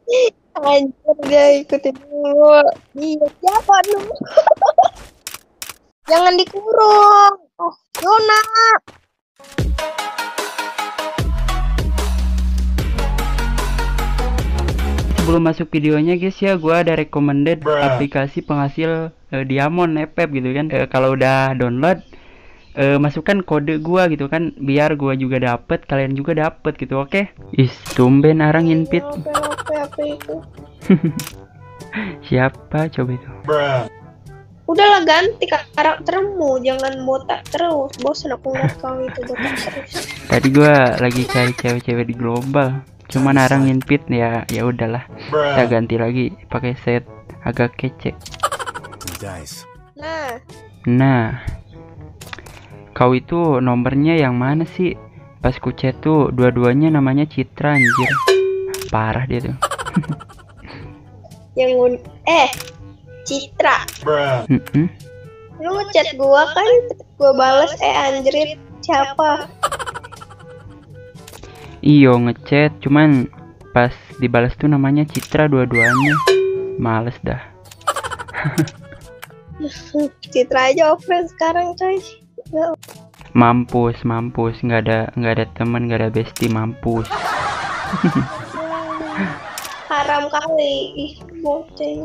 Anjir guys, ikutin dulu. Iya, siapa lu? Jangan dikurung. Oh, Yona. Sebelum masuk videonya guys ya, gua ada recommended aplikasi penghasil diamond FF gitu kan. Kalau udah download, masukkan kode gua gitu kan, biar gua juga dapet, kalian juga dapet gitu, oke? Is, tumben arang invite. Apa itu? Siapa coba itu? Udahlah, ganti karaktermu, jangan botak terus. Bosan aku ngeliat kau itu botak terus. Tadi gua lagi cari cewek-cewek di global, cuman arang invite ya, ya udahlah. Kita ganti lagi pakai set agak kece. Nah, kau itu nomornya yang mana sih? Pas ku chat tuh dua-duanya namanya Citra, anjir. Parah dia tuh. Yang Citra. Mm-mm. Lu ngechat gua kan, gua bales anjrit siapa? Iyo ngechat, cuman pas dibalas tuh namanya Citra dua-duanya. Males dah. Citra aja offline sekarang coy. Mampus, nggak ada teman, nggak ada bestie, mampus. Haram kali, ih boceng.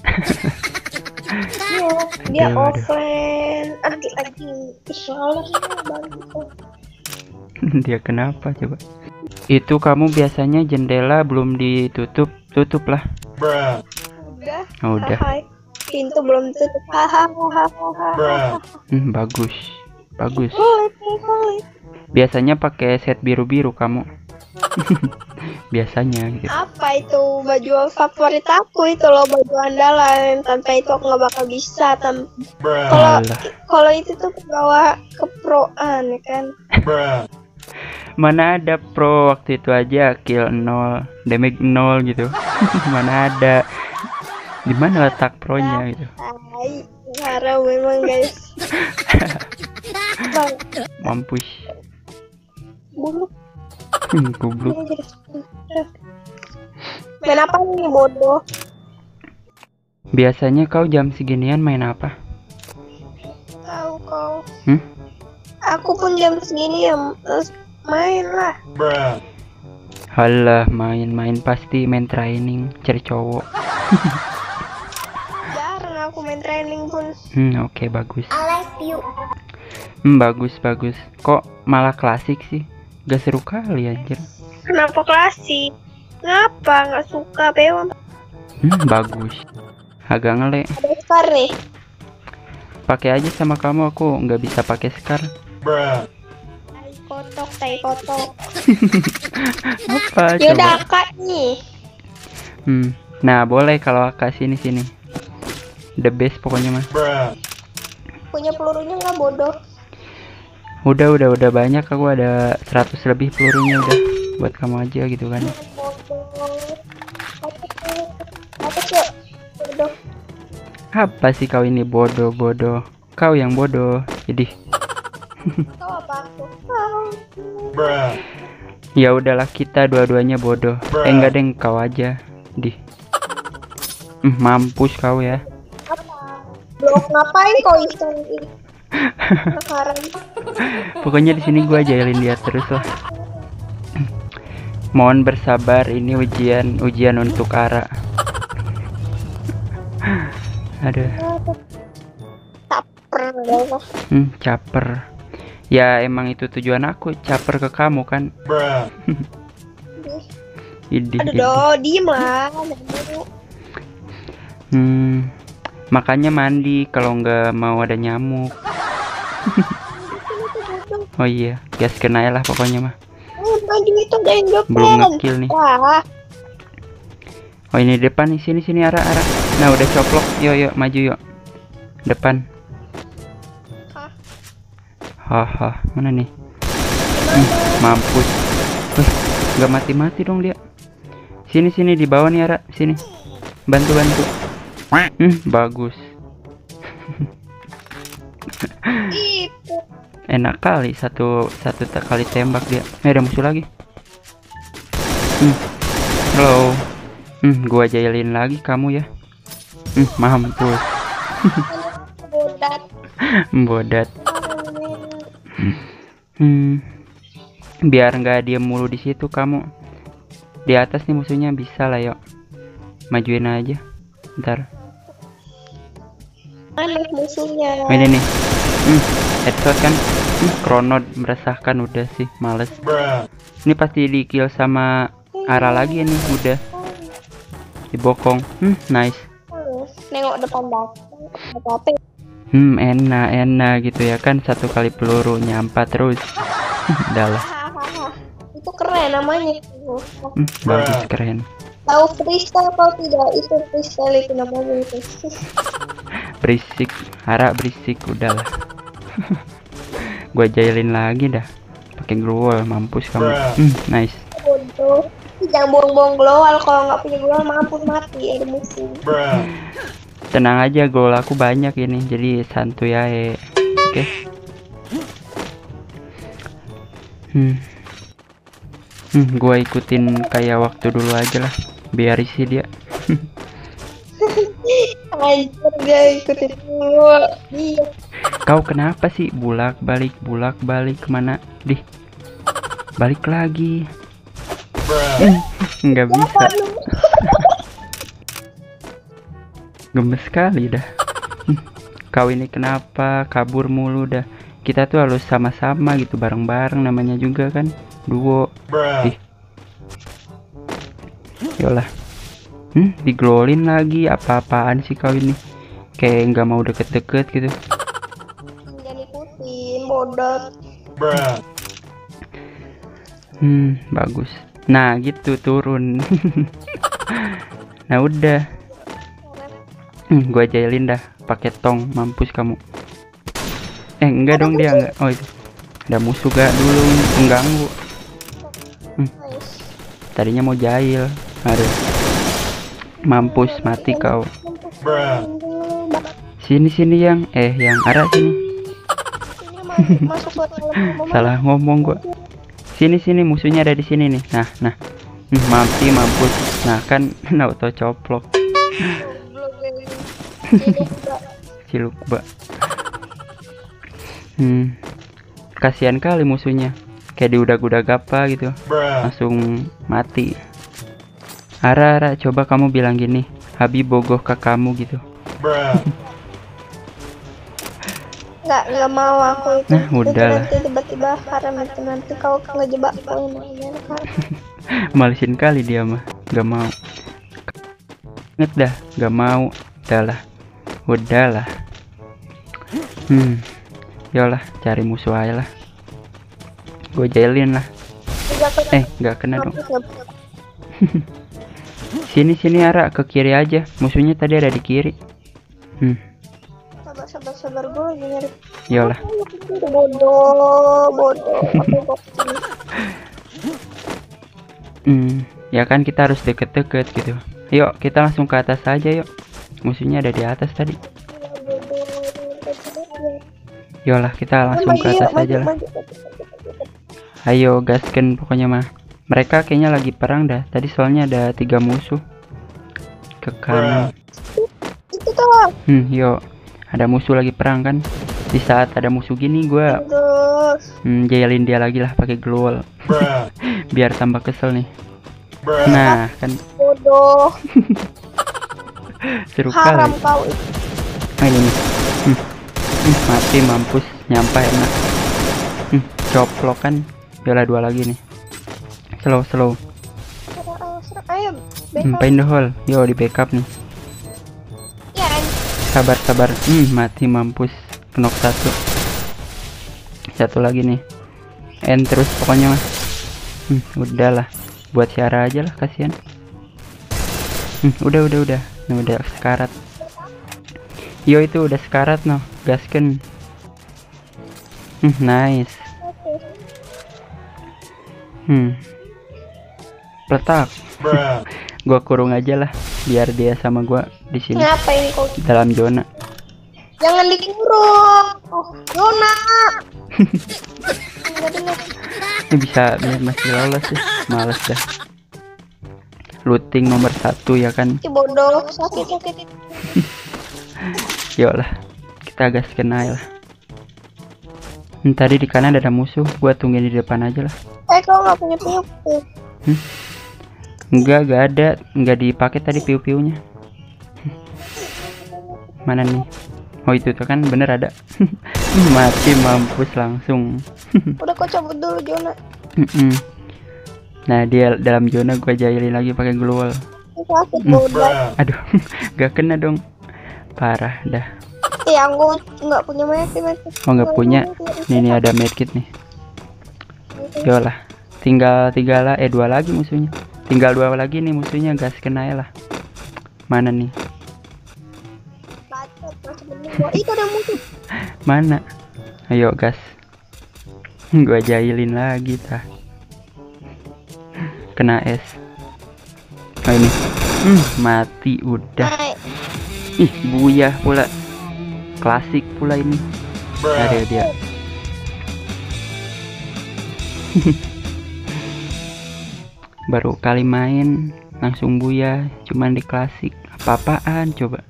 Dia Aduh. offline, anjing, soalnya bagus. Dia kenapa coba? Itu kamu biasanya jendela belum ditutup, tutup lah. Udah. Oh, udah. Hai. Pintu belum tutup. Hahaha. Bagus. Boleh. Biasanya pakai set biru-biru kamu. Biasanya gitu. Apa itu baju favorit aku itu loh, baju andalan. Tanpa itu aku nggak bakal bisa. Kalau itu tuh bawa keproan ya kan. Mana ada pro, waktu itu aja kill 0, damage 0 gitu. Mana ada. Di mana letak pro-nya gitu. Hai, haram memang guys. Bang, Mampus. buluk. Goblok. Main apa nih bodoh? Biasanya kau jam seginian main apa? Tahu kau. Aku pun jam segini ya main lah. Halah, main pasti main training, cari cowok. Jarang aku main training pun. Oke, bagus. I like you. Bagus. Kok malah klasik sih? Gak seru kali anjir. Kenapa klasik? Ngapa nggak suka bewang? Bagus. Agak ngelek. Ada Scar nih. Pakai aja sama kamu, aku nggak bisa pakai Scar. Tai kotok. Apa Yaudah coba? akak nih. Nah, boleh kalau AK sini. The best pokoknya mah. Punya pelurunya nggak bodoh? Udah banyak, aku ada 100 lebih pelurunya udah. Buat kamu aja gitu kan. Apa sih? Bodoh. Apa sih kau ini bodoh? Kau yang bodoh. Jadi Kau apa aku? ya udahlah, kita dua-duanya bodoh. Enggak deng, kau aja. Mampus kau ya. Blok ngapain kau iseng ini? Sekarang. Pokoknya di sini gua jailin dia terus lah. Mohon bersabar, ini ujian untuk Ara. Aduh. Caper. Ya emang itu tujuan aku, caper ke kamu kan. Aduh, diem lah. Makanya mandi kalau nggak mau ada nyamuk. Oh iya, gas kena lah pokoknya mah. Maju itu Belum ngekill nih. Wah. Oh ini depan nih, sini arah. Nah udah coplok, yuk maju yuk. Depan. Haha, mana nih? Mampus. Gak mati dong dia. Sini di bawah nih Ara, sini. Bantu. Bagus. Enak kali satu kali tembak dia. Ada musuh lagi. Halo. Gua jailin lagi kamu ya. Mampus. Bodat. Bodat. Biar nggak diem mulu di situ kamu. Di atas nih musuhnya, bisa lah yuk. Majuin aja. Ntar. Mana musuhnya? Ini nih. Headshot kan. Chrono meresahkan udah sih, males. Ini pasti di kill sama Ara lagi nih, udah. Dibokong. Nice. Nengok depan belakang. Enak gitu ya kan, 1 kali peluru nyampa terus. Udah lah. Itu keren namanya. Bagus, keren. Tahu freestyle atau tidak? Itu freestyle itu namanya itu. Berisik, Ara berisik, udahlah. Gua jailin lagi dah. Pakai glowal, mampus kamu. Nice. Bodoh. Jangan bohong-bohong glowal, kalau nggak punya glowal mampus mati ada musuh. Tenang aja, gol aku banyak ini, jadi santuy aja. Oke. Gua ikutin kayak waktu dulu aja lah, biar isi dia. Anjir, gak ikutin dulu. Iya. Kau kenapa sih bulak balik kemana? Balik lagi. Nggak bisa. Gemes sekali dah. Kau ini kenapa kabur mulu dah? Kita tuh harus sama-sama gitu, bareng-bareng, namanya juga kan duo. Yolah. Diglolin lagi, apa-apaan sih kau ini? Kayak nggak mau deket-deket gitu. Jangan ikutin, bodoh. Bagus. Nah gitu, turun. Nah udah. Gua jailin dah pakai tong, mampus kamu. Enggak dong, dia enggak. Oh itu. Ada musuh gak dulu mengganggu. Tadinya mau jail. Aduh. Mampus, mati kau. Sini yang Ara sini. Salah ngomong gua. Sini musuhnya ada di sini nih. Nah. Mati, mampus. Nah kan auto coplok. Ciluk bak. Kasihan kali musuhnya, kayak diudag-udag apa gitu, langsung mati. Ara, coba kamu bilang gini, Habib bogoh ke kamu gitu. Nggak mau aku itu. Nah udahlah. Nanti tiba-tiba haram itu, nanti kau ngejebak aku. Malesin kali dia mah, nggak mau. Inget dah, nggak mau. Udahlah. Yolah, cari musuh aja lah. Gue jailin lah. Nggak kena dong. Sini Ara, ke kiri aja. Musuhnya tadi ada di kiri. Sabar gue lagi nyari. Yolah. Bodoh. Ya kan kita harus deket-deket gitu. Yuk kita langsung ke atas aja yuk. Musuhnya ada di atas tadi. Yolah, kita langsung ke atas aja lah. Ayo gasken pokoknya mah. Mereka kayaknya lagi perang dah. Tadi soalnya ada 3 musuh. Ke kanan. Yuk. Ada musuh lagi perang kan. Di saat ada musuh gini gua jailin dia lagi lah pakai glowal. Biar tambah kesel nih. Nah, kan bodoh. Seru haram kali. Kau ini nih. Mati, mampus, nyampe enak. Coplok kan. Yolah, 2 lagi nih. Slow. Ayo, pain the hole. Yo, di backup nih. Ya, Sabar. Mati, mampus. Knock 1. Satu lagi nih. End terus pokoknya mah. Udahlah. Buat Syara aja lah, kasihan. Udah. Nah, udah sekarat. Yo, itu udah sekarat no. Gasken. Nice. Letak. Gua kurung aja lah biar dia sama gua di sini. Ngapain kau dalam zona? Jangan dikurung. Zona. Ini bisa biar masih lolos sih. Males dah. looting nomor 1 ya kan. Ih, bodoh, sakit. Yuk lah, kita gaskan aja lah. Tadi di kanan ada musuh, gua tungguin di depan aja lah. Kau nggak punya piu-piu. Enggak ada, enggak dipakai tadi piu-piunya. Mana nih? Oh itu tuh kan bener ada. Mati mampus langsung. Udah kau cabut dulu zona. Nah dia dalam zona gua jahilin lagi pakai glue wall. Sakit bodoh. Aduh, gak kena dong. Parah dah. Yang gue nggak punya medkit. Oh nggak punya. Nih ada medkit nih. Yolah, tinggal 3 lah, 2 lagi musuhnya. Tinggal 2 lagi nih musuhnya, gas kena ya lah. Mana nih? Itu ada musuh. Mana? Ayo gas. Gua jahilin lagi tah. Kena es. Oh ini. Mati udah. Ih, buyah pula. Klasik pula ini. Ada dia. Baru kali main langsung buyah, cuman di klasik. Apa-apaan coba?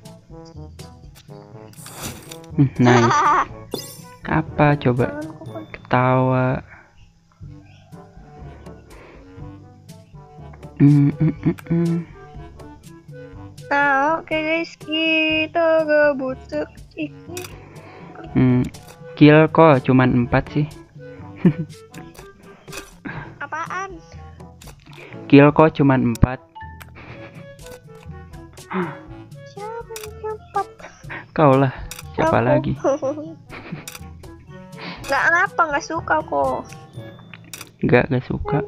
Nice. Apa coba? Ketawa. Nah, oke guys, kita ngebutuh ini. Kill kok cuman 4 sih. Apaan? Kill kok cuman 4. Siapa yang 4? Kau lah. Siapa lagi? Nggak suka kok. Gak suka.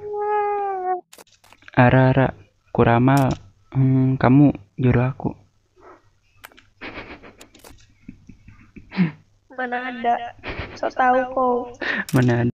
Ara Kuramal, kamu jodoh aku. Mana ada? So tahu kok. Mana ada.